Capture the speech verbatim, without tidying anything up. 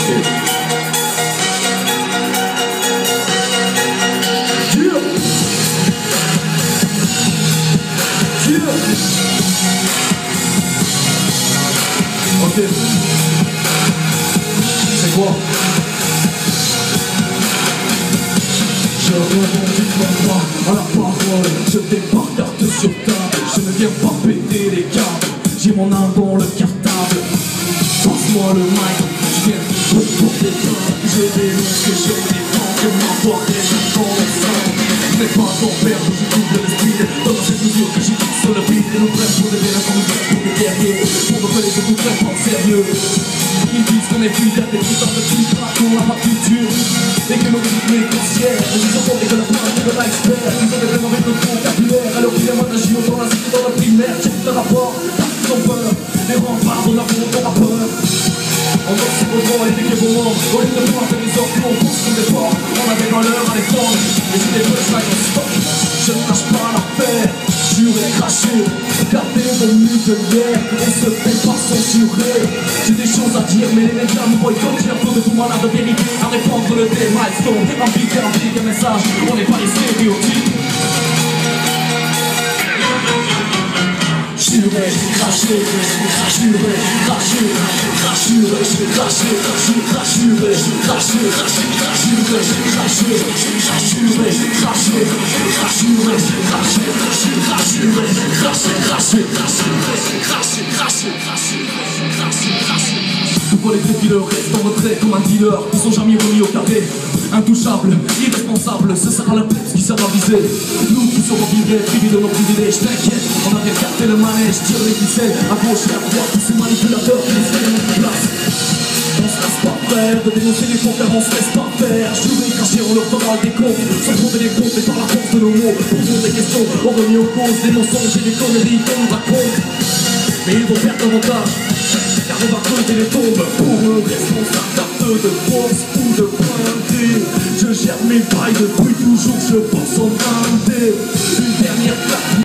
Ok. C'est quoi? Je rebondis comme moi à la parole. Je débarque carte sur table. Je ne viens pas péter les câbles. J'ai mon âme dans le cartable. Passe-moi le mic. Je viens pour porter plainte. Je dénonce que je défends. Que ma voix résonne dans le sang. Je n'ai pas d'en perdre. Je couvre l'esprit. Dans cette mesure que j'ai sur le beat. Et nous bref pour des bénins comme une bref pour des guerriers. Pour me coller, je vous prends pas sérieux. Ils disent qu'on est fidèles, des putains de petits tracks, qu'on n'a pas de culture. Et que nos rythmes est grossière. Ils ont tombé que la pointe de l'iceberg. Ils ont des blèmes avec notre vocabulaire. Alors qu'il y a moins d'agio dans la cité, dans la primaire. Check le rapport, parce qu'ils ont peur. Les remparts de la faute, on a peur. On danse sur le droit et pique les beaux mots. Au lieu de pointer les orques, on pousse comme des porcs. On avait dans l'heure à l'étendre. Et j'ai des punchlines en stock. Je ne lâche pas l'affaire. Jure et craché, gardez vos muselières. On se fait pas censurer. J'ai des choses à dire, mais les médias nous boycottent. J'ai un peu de tout malade de vérité à répandre le dé milestone. Impliquer, impliquer un message. On n'est pas les stéréotypes. Juré, craché, juré, craché, craché, juré, craché, craché, juré, craché, juré, craché, juré, craché, juré, craché, juré, craché, craché, craché, craché, craché, craché. Tout pour les défileurs restent en retrait comme un dealer. Ils sont jamais remis au carré. Intouchables, irresponsables, ce sera la tête qui sera visée. Nous qui serons virés, privés de nos privilèges. T'inquiète, on a bien capté le manège. Tire les ficelles, à gauche et à droite. Tous ces manipulateurs qui nous tiennent en place. On se laisse pas faire de dénoncer les faux car on se laisse pas faire. Juré, craché, on leur fera des comptes. Sans compter les comptes et par la force de nos mots. Posons des questions, on remet en cause des mensonges et des conneries qu'on nous raconte. Mais ils vont perdre davantage, car on va creuser les tombes. Pour eux, responsable de force ou de pointer. Je gère mes bails depuis toujours, je pense en blindé. Une dernière claque.